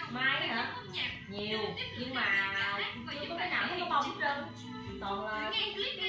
Mai hả? Nhiều, nhưng mà chưa có cái nào thấy có bông hết trơn. Toàn là